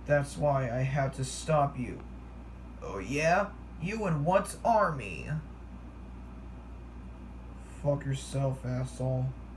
That's why I had to stop you. Oh yeah? You and what army? Fuck yourself, asshole.